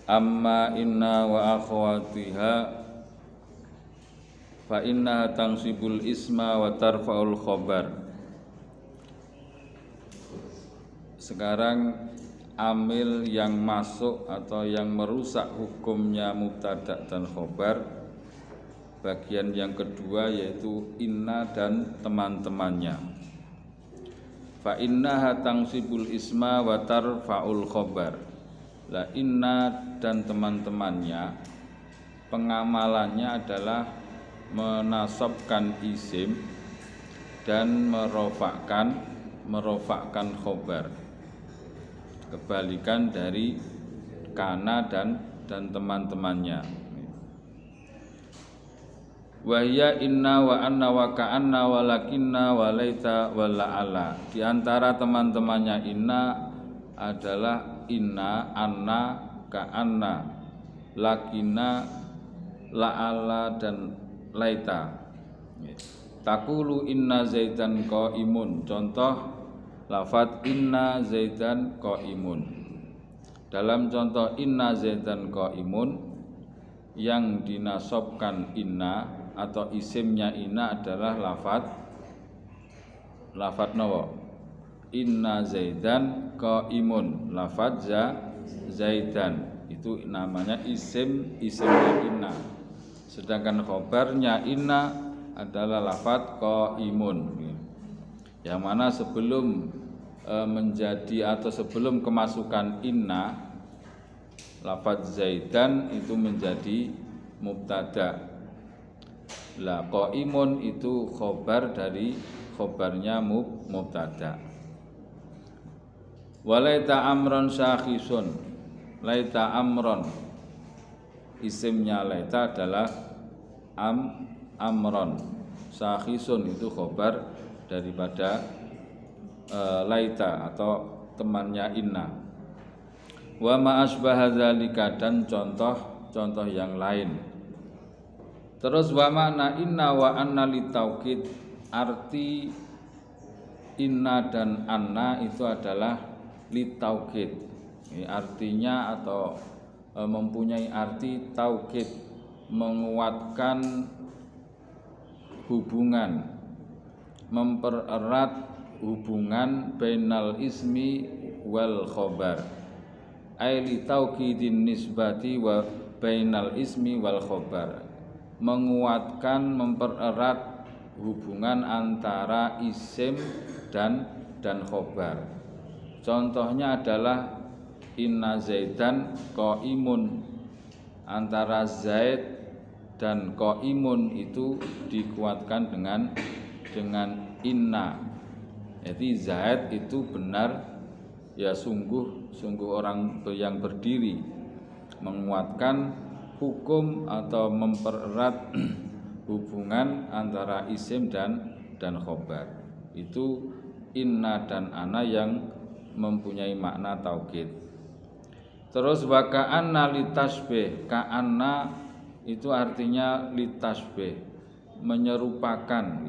Amma inna wa akhwatiha fa innaha tansibul isma wa tarfa'ul khobar. Sekarang amil yang masuk atau yang merusak hukumnya mubtada dan khobar, bagian yang kedua yaitu inna dan teman-temannya. Fa innaha tansibul isma wa tarfa'ul khobar. La inna dan teman-temannya pengamalannya adalah menasabkan isim dan merofakkan khobar. Kebalikan dari kana dan teman-temannya. Wahya inna wa anna wa ka'anna wa lakinna wa laita wa la'ala. Di antara teman-temannya inna adalah inna, anna, ka'anna, lakinna, la'ala dan laita. Taqulu inna zaidan qaimun. Contoh lafadz inna zaidan qaimun. Dalam contoh inna zaidan qaimun yang dinasabkan inna atau isimnya inna adalah lafadz nawa? Inna zaidan qaimun. Lafadz zaidan itu namanya isimnya inna. Sedangkan khobarnya inna adalah lafadz qaimun. Yang mana sebelum menjadi atau sebelum kemasukan inna, lafadz zaidan itu menjadi mubtada. La qaimun itu khobar dari khobarnya mubtada. Walaita amron syakhisun. Laita amron, isimnya laita adalah amron. Syakhisun itu khobar daripada laita atau temannya inna. Wa ma asbaha dzalika, dan contoh yang lain. Terus wa makna inna wa anna litaukid, arti inna dan anna itu adalah litaukid. Artinya atau mempunyai arti taukid, menguatkan hubungan, mempererat hubungan bainal ismi wal khobar. Ai litaukidin nisbati wa bainal ismi wal khobar. Menguatkan, mempererat hubungan antara isim dan khobar. Contohnya adalah inna zaidan qaimun. Antara zaid dan qaimun itu dikuatkan dengan inna. Jadi zaid itu benar, ya sungguh orang yang berdiri. Menguatkan hukum atau mempererat hubungan antara isim dan khobar. Itu inna dan ana yang mempunyai makna taukid. Terus wa ka'anna litasbih. Ka'anna itu artinya litasbih, menyerupakan.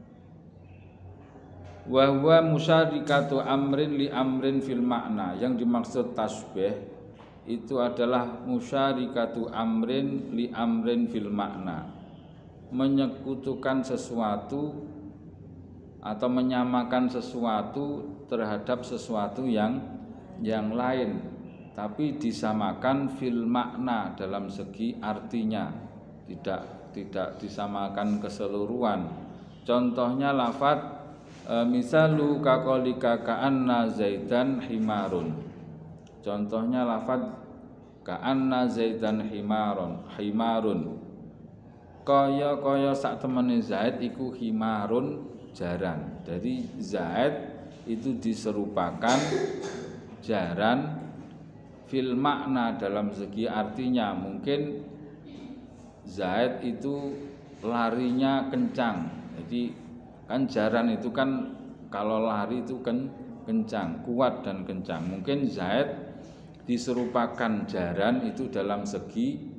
Wa huwa musyarikatu amrin li amrin fil makna. Yang dimaksud tasbih itu adalah musyarikatu amrin li amrin fil makna. Menyekutukan sesuatu atau menyamakan sesuatu terhadap sesuatu yang lain, tapi disamakan fil makna, dalam segi artinya, tidak disamakan keseluruhan. Contohnya lafadz misalu kaqolika ka'anna zaidan himarun. Contohnya lafadz ka'anna zaidan himarun. Kaya sak temene zaid iku himarun jaran. Jadi zaid itu diserupakan jaran fil makna, dalam segi artinya. Mungkin zaid itu larinya kencang. Jadi kan jaran itu kan kalau lari itu kan kencang, kuat dan kencang. Mungkin zaid diserupakan jaran itu dalam segi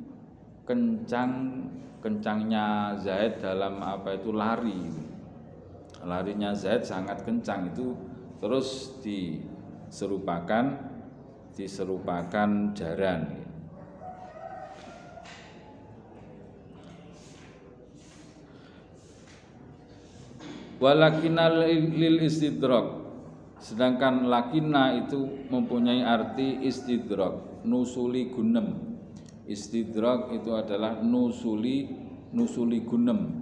kencangnya zaid dalam lari. Larinya zaid sangat kencang, itu terus diserupakan jaran. Walakina lil istidrak, sedangkan lakina itu mempunyai arti istidrak, nusuli gunem. Istidrak itu adalah nusuli gunem.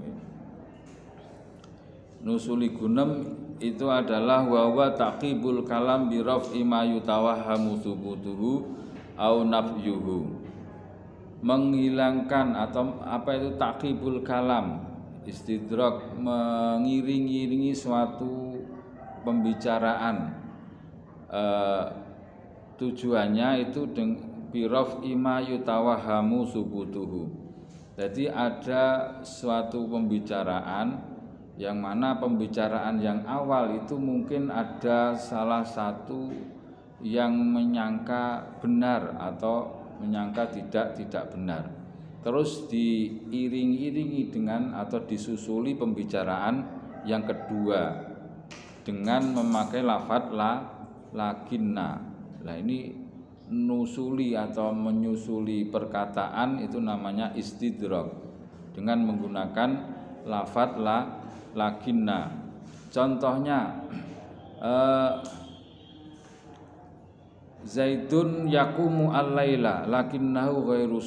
Nusuli gunem itu adalah wawa taqibul kalam bi raf'i ma yutawahhamu thubutuhu au nafyuhu. Menghilangkan atau apa itu taqibul kalam, istidrak, mengiring-iringi suatu pembicaraan, tujuannya itu bi raf'i ma yutawahhamu thubutuhu. Jadi ada suatu pembicaraan yang mana pembicaraan yang awal itu mungkin ada salah satu yang menyangka benar atau menyangka tidak benar. Terus diiring-iringi dengan atau disusuli pembicaraan yang kedua dengan memakai lafadz lakinna. Nah ini nusuli atau menyusuli perkataan itu namanya istidrak dengan menggunakan lafadz lakinna. Contohnya Zaidun yakumu al-laila lakinnahu ghairu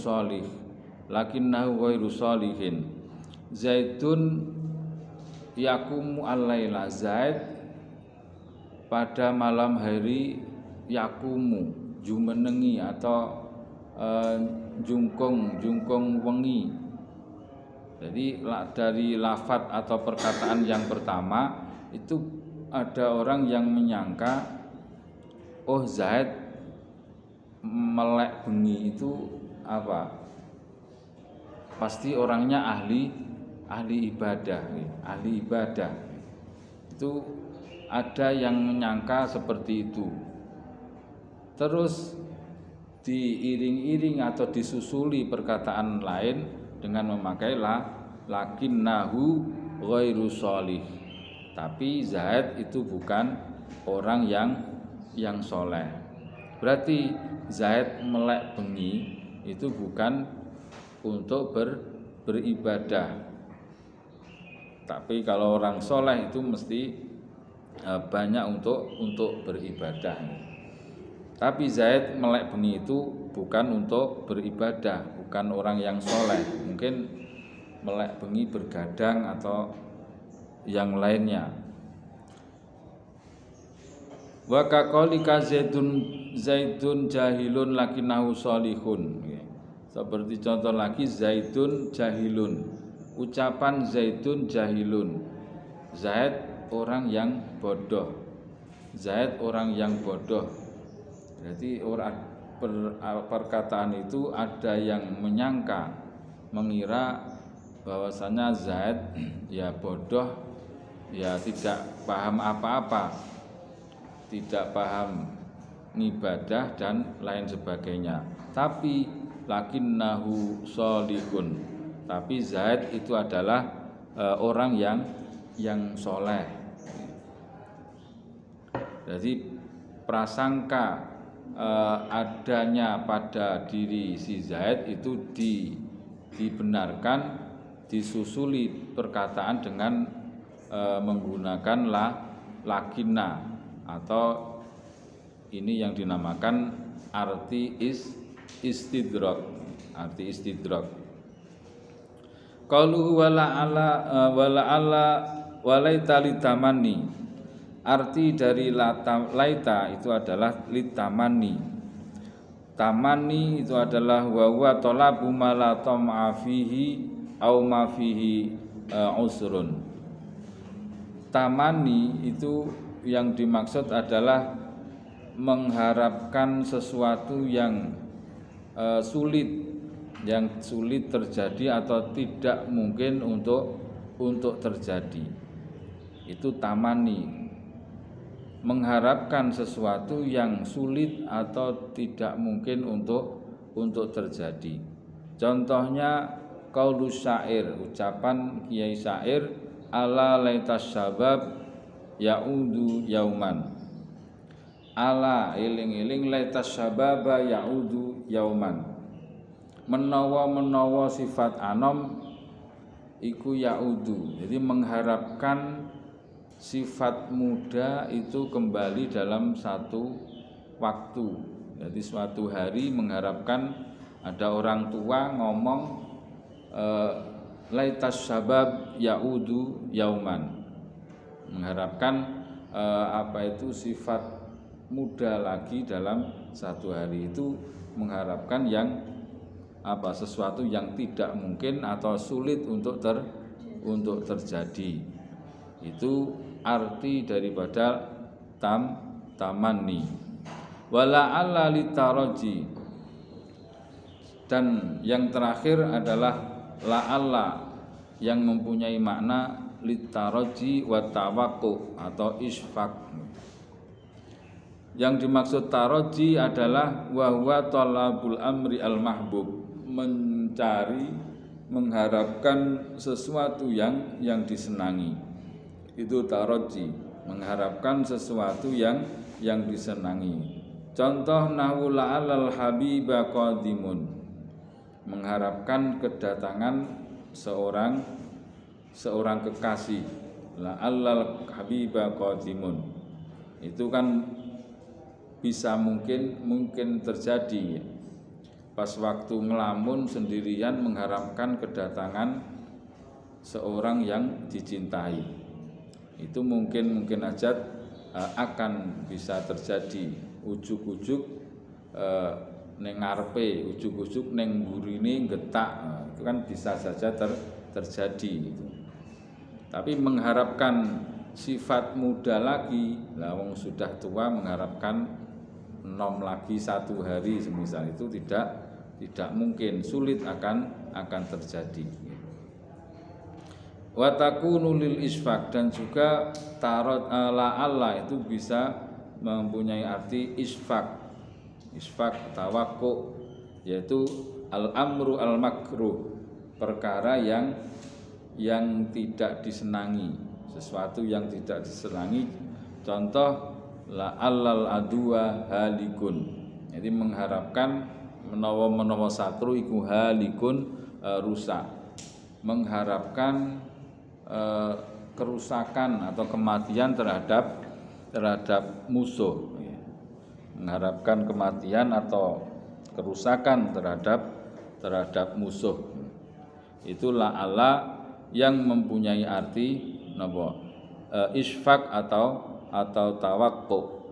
salihin. Zaidun yakumu al-laila, Zaid pada malam hari yakumu jumenengi atau jungkung wengi. Jadi dari lafadz atau perkataan yang pertama itu ada orang yang menyangka, oh Zaid melek bengi itu apa? Pasti orangnya ahli ibadah. Itu ada yang menyangka seperti itu. Terus diiring-iring atau disusuli perkataan lain dengan memakai lakinnahu ghairu sholih. Tapi Zaid itu bukan orang yang soleh. Berarti Zaid melek bengi itu bukan untuk beribadah. Tapi kalau orang soleh itu mesti banyak untuk beribadah. Tapi Zaid melek bengi itu bukan untuk beribadah, bukan orang yang soleh. Mungkin melek bengi bergadang atau yang lainnya. Wa kaqaulika Zaidun jahilun lakinnahu sholihun. Seperti contoh lagi Zaidun jahilun. Ucapan Zaidun jahilun. Zaid orang yang bodoh. Jadi perkataan itu ada yang menyangka, mengira bahwasanya Zaid ya bodoh, ya tidak paham apa-apa, tidak paham ibadah dan lain sebagainya. Tapi lakinnahu sholihun. Tapi Zaid itu adalah orang yang soleh. Jadi prasangka adanya pada diri si Zaid itu dibenarkan, disusuli perkataan dengan menggunakan lakinna, atau ini yang dinamakan arti istidrak. Qauluhu walaita litamani. Arti dari laita itu adalah litamani. Tamani itu adalah wa huwa talabu ma la tam'a fihi au ma fihi usrun. Tamani itu yang dimaksud adalah mengharapkan sesuatu yang sulit terjadi atau tidak mungkin untuk terjadi. Itu tamani, mengharapkan sesuatu yang sulit atau tidak mungkin untuk terjadi. Contohnya qaulus syair, ucapan kiai syair, ala laitas syabab ya'udu yauman. Ala eling-eling laitas syababa ya'udu yauman. Menawa sifat anom iku ya'udu. Jadi mengharapkan sifat muda itu kembali dalam satu waktu. Jadi suatu hari mengharapkan ada orang tua ngomong laitas syabab yaudu yauman, mengharapkan sifat muda lagi dalam satu hari itu, mengharapkan yang sesuatu yang tidak mungkin atau sulit untuk terjadi. Itu arti daripada tamanni. Wala alla litaraji, dan yang terakhir adalah la'alla yang mempunyai makna litaraji wa tawaqu atau isfaq. Yang dimaksud taraji adalah wa huwa talabul amri al mahbub, mencari, mengharapkan sesuatu yang disenangi. Itu taraji, mengharapkan sesuatu yang disenangi. Contoh nahwu la'allal habiba qadimun, mengharapkan kedatangan seorang kekasih. La'allal habiba qadimun, itu kan bisa mungkin terjadi. Pas waktu ngelamun sendirian mengharapkan kedatangan seorang yang dicintai, itu mungkin aja akan bisa terjadi. Ujuk-ujuk neng ngarepe, ujuk-ujuk neng burine getak, itu kan bisa saja terjadi gitu. Tapi mengharapkan sifat muda lagi, lah wong sudah tua mengharapkan nom lagi satu hari semisal, itu tidak mungkin, sulit akan terjadi. Wa takunu lil isfaq, dan juga tarot la'alla itu bisa mempunyai arti isfaq tawakku, yaitu al-amru al-makruh, perkara yang tidak disenangi, sesuatu yang tidak disenangi. Contoh la'allal adwa halikun, jadi mengharapkan menawa satru iku halikun, rusak, mengharapkan kerusakan atau kematian terhadap musuh, mengharapkan kematian atau kerusakan terhadap musuh. Itu la'alla yang mempunyai arti isfaq atau tawaqqu.